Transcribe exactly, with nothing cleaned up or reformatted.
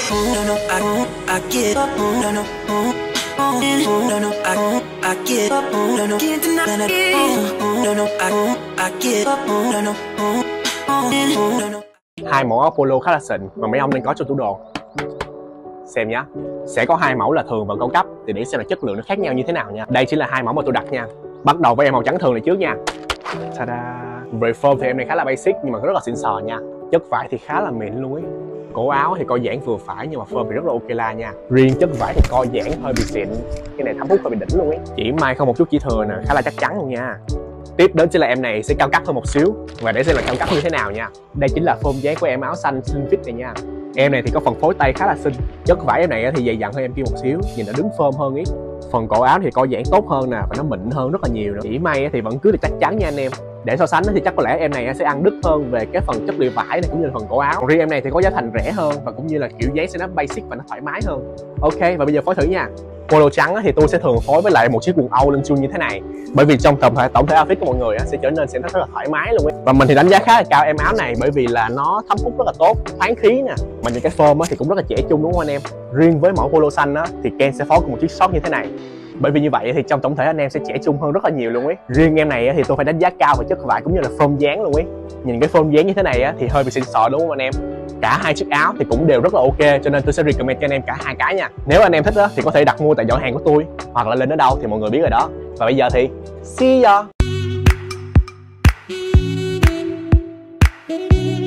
No, no, I don't, I give up. No, no, no, no, I don't, I give up. No, no, can't deny it. No, no, I don't, I give up. No, no, no, no. Hai mẫu áo polo khá là xịn mà mấy ông nên có trong tủ đồ. Xem nhá, sẽ có hai mẫu là thường và cao cấp, thì để xem là chất lượng nó khác nhau như thế nào nha. Đây chính là hai mẫu mà tôi đặt nha. Bắt đầu với em màu trắng thường này trước nha. Ta-da. Về form thì em này khá là basic nhưng mà rất là xịn sò nha. Chất vải thì khá là mịn luôn ấy. Cổ áo thì co giãn vừa phải nhưng mà form thì rất là ok la nha. Riêng chất vải thì co giãn hơi bị xịn, cái này thấm hút hơi bị đỉnh luôn ấy. Chỉ may không một chút chỉ thừa nè, khá là chắc chắn luôn nha. Tiếp đến chính là em này sẽ cao cấp hơn một xíu, và để xem là cao cấp như thế nào nha. Đây chính là form dáng của em áo xanh slim fit này nha. Em này thì có phần phối tay khá là xinh. Chất vải em này thì dày dặn hơn em kia một xíu, nhìn nó đứng firm hơn ý. Phần cổ áo thì co giãn tốt hơn nè, và nó mịn hơn rất là nhiều nữa. Chỉ may thì vẫn cứ được chắc chắn nha anh em. Để so sánh thì chắc có lẽ em này sẽ ăn đứt hơn về cái phần chất liệu vải này cũng như là phần cổ áo. Còn riêng em này thì có giá thành rẻ hơn và cũng như là kiểu dáng sẽ nó basic và nó thoải mái hơn. Ok, và bây giờ phối thử nha. Polo trắng thì tôi sẽ thường phối với lại một chiếc quần âu lên chui như thế này, bởi vì trong tổng thể tổng thể outfit của mọi người sẽ trở nên sẽ rất là thoải mái luôn ấy. Và mình thì đánh giá khá là cao em áo này bởi vì là nó thấm hút rất là tốt, thoáng khí nè, mà những cái form thì cũng rất là trẻ trung đúng không anh em. Riêng với mẫu polo xanh thì Ken sẽ phối cùng một chiếc short như thế này, bởi vì như vậy thì trong tổng thể anh em sẽ trẻ trung hơn rất là nhiều luôn ấy. Riêng em này thì tôi phải đánh giá cao về chất vải cũng như là form dáng luôn ấy. Nhìn cái form dáng như thế này thì hơi bị xịn sò đúng không anh em. Cả hai chiếc áo thì cũng đều rất là ok, cho nên tôi sẽ recommend cho anh em cả hai cái nha. Nếu anh em thích thì có thể đặt mua tại giỏ hàng của tôi, hoặc là lên ở đâu thì mọi người biết rồi đó. Và bây giờ thì see ya.